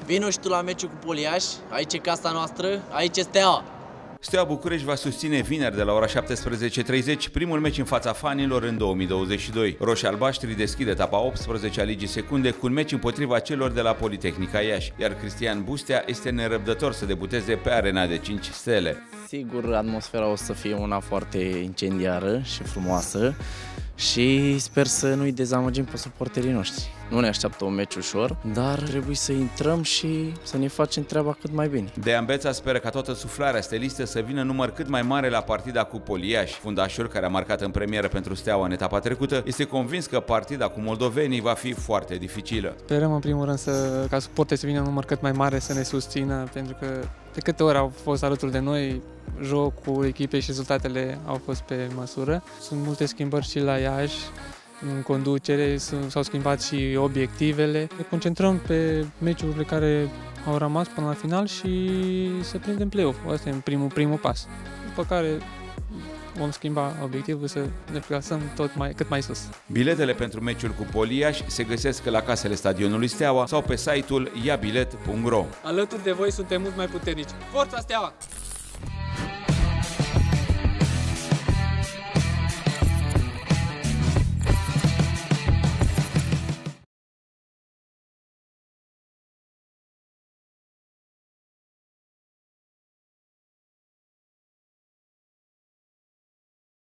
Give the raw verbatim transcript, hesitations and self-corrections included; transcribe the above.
Vino și tu la meciul cu Poliaș, aici e casa noastră, aici e Steaua. Steaua București va susține vineri de la ora șaptesprezece și treizeci primul meci în fața fanilor în două mii douăzeci și doi. Roșii-albaștri deschid etapa optsprezece a Ligii Secunde cu un meci împotriva celor de la Politehnica Iași, iar Cristian Bustea este nerăbdător să debuteze pe arena de cinci stele. Sigur, atmosfera o să fie una foarte incendiară și frumoasă și sper să nu-i dezamăgim pe suporterii noștri. Nu ne așteaptă un meci ușor, dar trebuie să intrăm și să ne facem treaba cât mai bine. Dejan Beța speră ca toată suflarea stelistă să vină număr cât mai mare la partida cu Poliaș. Fundașul, care a marcat în premieră pentru Steaua în etapa trecută, este convins că partida cu moldovenii va fi foarte dificilă. Sperăm în primul rând să, ca suporteri să vină număr cât mai mare să ne susțină, pentru că de câte ori au fost alături de noi, jocul echipei și rezultatele au fost pe măsură. Sunt multe schimbări și la Iași. În conducere s-au schimbat și obiectivele. Ne concentrăm pe meciurile care au rămas până la final și să prindem play-off. Asta e primul, primul pas. După care vom schimba obiectivul să ne plasăm tot mai, cât mai sus. Biletele pentru meciul cu Poliaș se găsesc la casele stadionului Steaua sau pe site-ul ia bilet punct ro. Alături de voi suntem mult mai puternici. Forța Steaua!